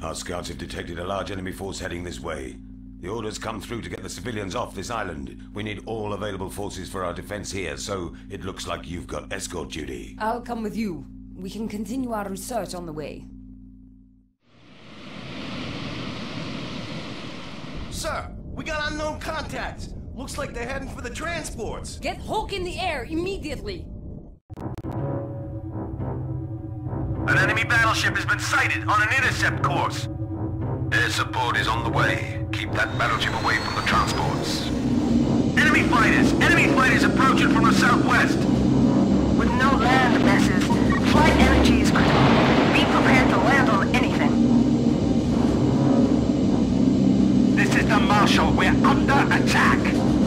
Our scouts have detected a large enemy force heading this way. The orders come through to get the civilians off this island. We need all available forces for our defense here, so it looks like you've got escort duty. I'll come with you. We can continue our research on the way. Sir, we got unknown contacts. Looks like they're heading for the transports. Get Hulk in the air immediately! An enemy battleship has been sighted on an intercept course. Air support is on the way. Keep that battleship away from the transports. Enemy fighters approaching from the southwest. With no land messes, flight energy is critical. Be prepared to land on anything. This is the Marshal. We're under attack.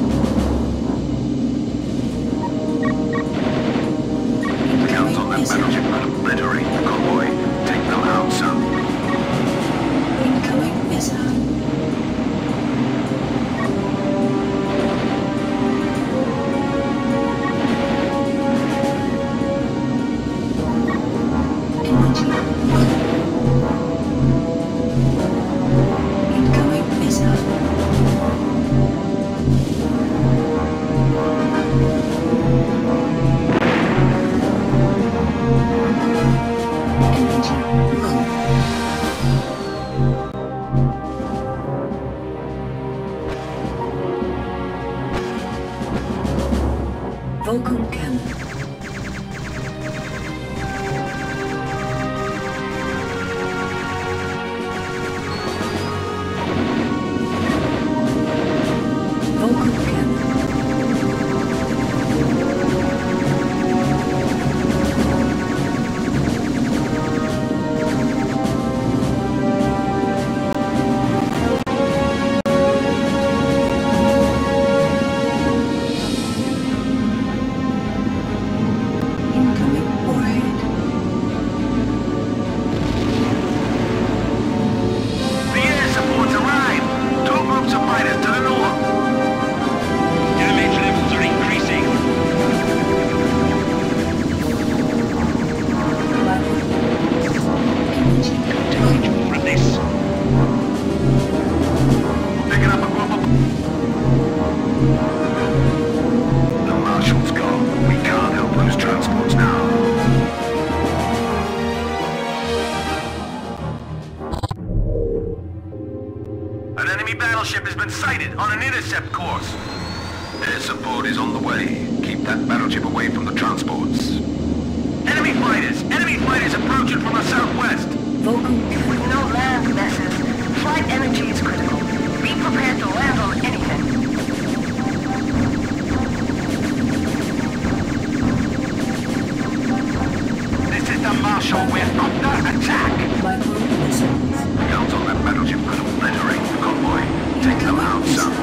Count on that battleship and obliterate the convoy. Take them out, son. Incoming missile. Vulcan cannon. Vulcan cannon. An enemy battleship has been sighted on an intercept course. Air support is on the way. Keep that battleship away from the transports. Enemy fighters approaching from the southwest. Vulcan cannon. With no land messes, flight energy is critical. Be prepared to land on anything. This is the Marshal. We're under attack. Micro missiles. Count on that battleship and obliterate the convoy. Take them out, son.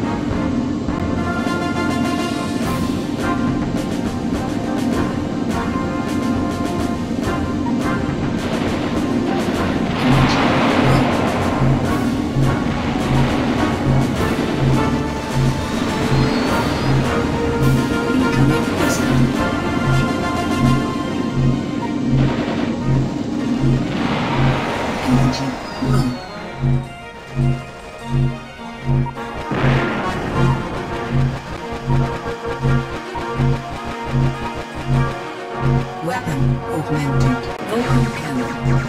Weapon augmented. Vulcan cannon.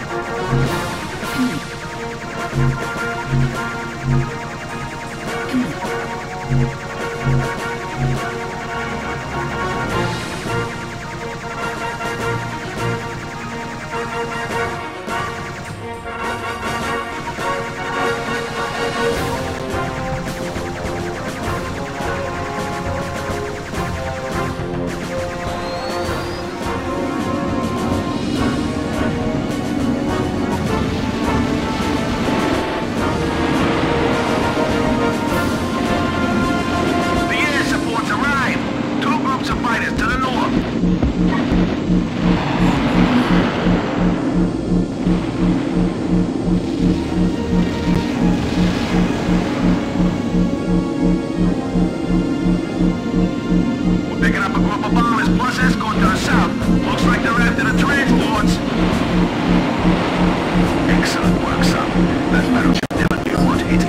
We're picking up a group of bombers plus escort to the south. Looks like they're after the transports. Excellent work, son. That battleship never knew what hit it.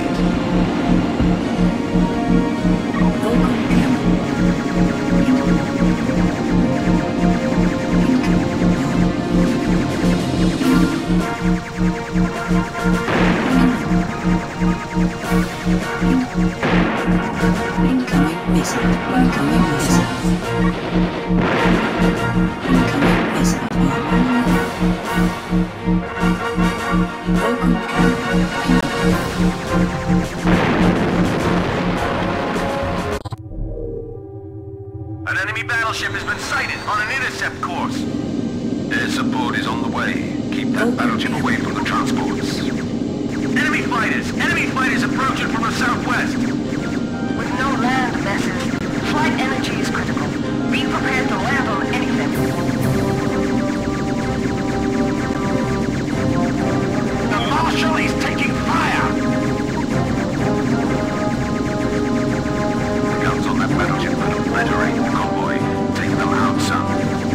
Vulcan camp. Incoming missile. Incoming missile. Incoming missile. Vulcan camp. An enemy battleship has been sighted on an intercept course. Air support is on the way. Keep that battleship away from the transports. Enemy fighters approaching from the southwest. With no land vessels, flight energy is critical. Be prepared to land on anything. The Marshal is taking fire! The guns on that battleship will obliterate the convoy. Take them out, son.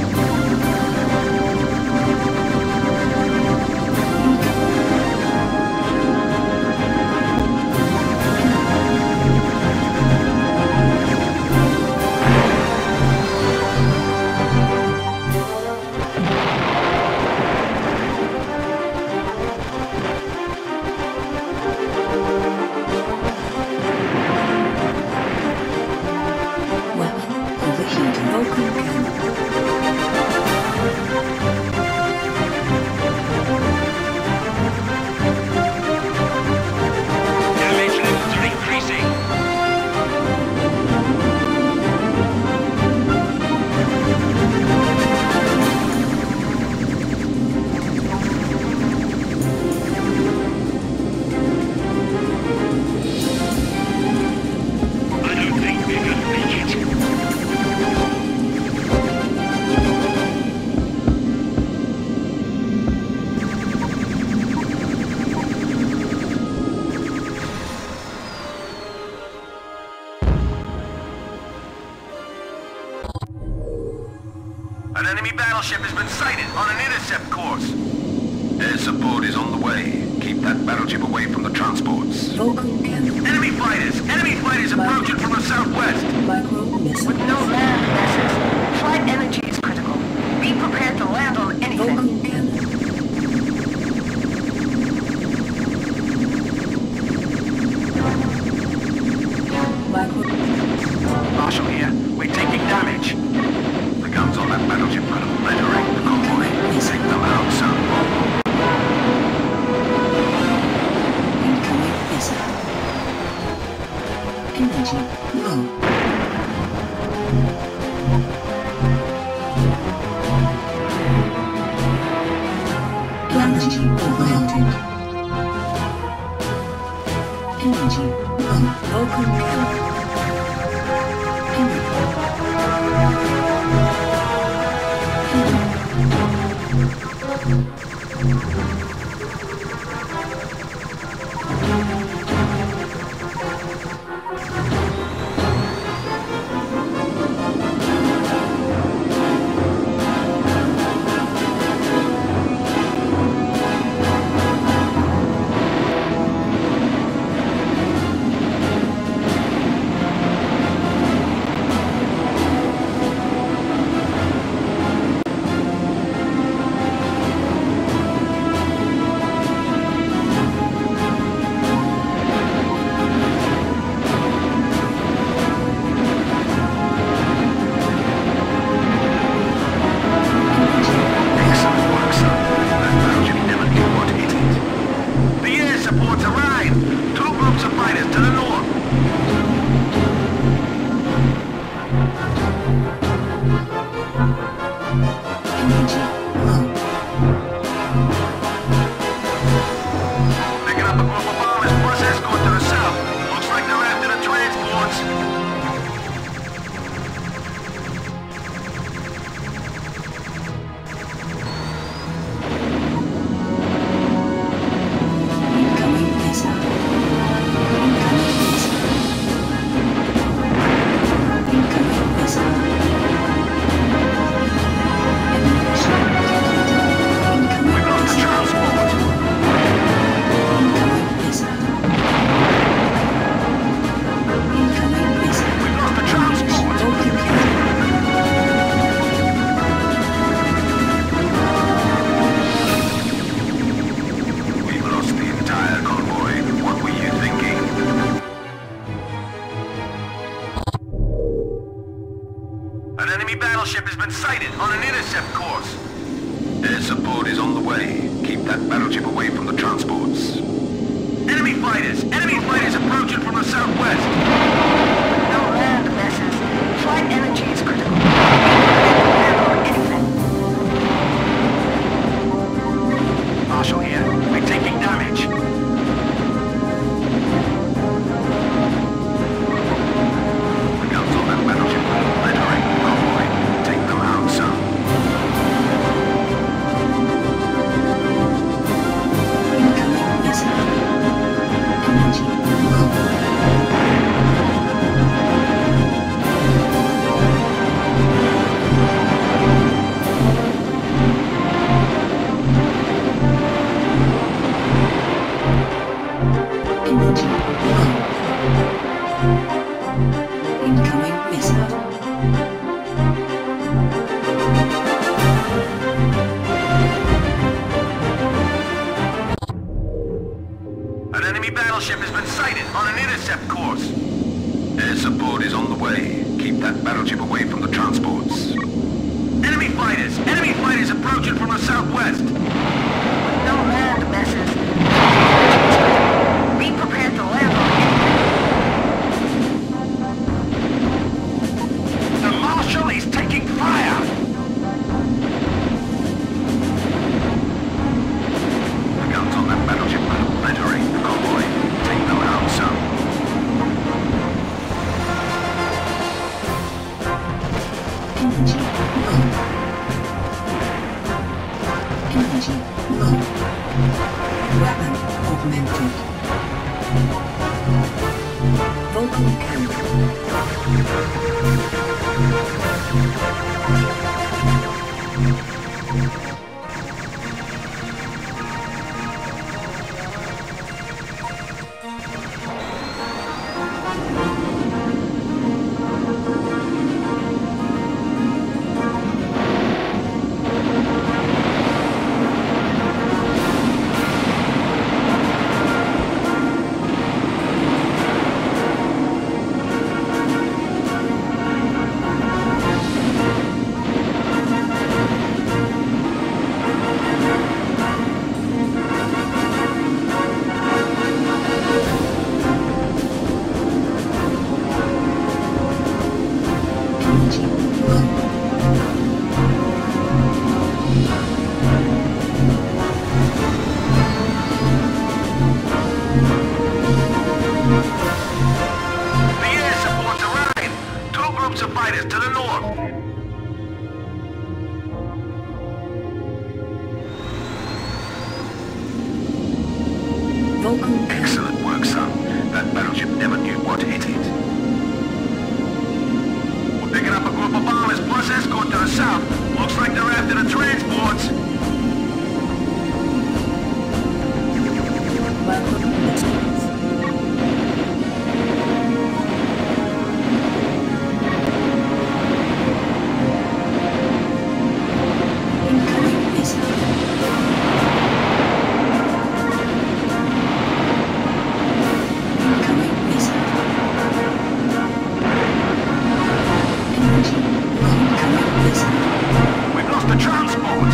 An enemy battleship has been sighted on an intercept course. Air support is on the way. Keep that battleship away from the transports. Vulcan camp. Enemy fighters approaching from the southwest. Micro missile. With no land vessels, flight energy is critical. Be prepared to land on anything. Vulcan camp. Micro. Marshal here. We're taking damage. The guns on that battleship could obliterate the convoy. Take them out, son. Incoming missile. Energy low. Energy augmented. Energy low. Vulcan camp. been sighted on an intercept course. Air support is on the way. Keep that battleship away from the transports. Enemy fighters! Enemy fighters approaching from the southwest! No land messes. Flight energy is critical. Handle anything. Marshal here. We're taking damage. The guns on that battleship will obliterate the convoy. Take them out, son. Incoming missile. Energy low. Energy low. Incoming missile. An enemy battleship has been sighted on an intercept course. Air support is on the way. Keep that battleship away from the transports. Enemy fighters! Enemy fighters approaching from the southwest! No land messes. Be prepared to land on anything. The Marshal is taking fire! The guns on that battleship will obliterate the convoy. Take them out, son. Energy low. Energy low. Weapon augmented. Vulcan camp. Energy low. The air support's arrived! 2 groups of fighters to the north! Vulcan camp. Excellent work, son. That battleship never knew what hit it. We're picking up a group of bombers plus escort to the south. Looks like they're after the transports. Welcome missiles. Incoming missile. Incoming missile. Energy low. Incoming missile. We've lost the transport.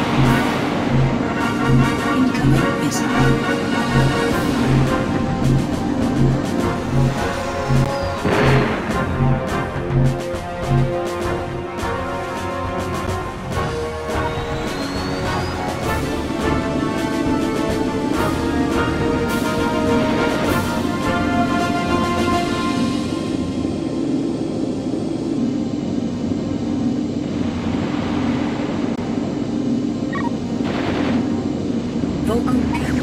Incoming missile. Vulcan camp.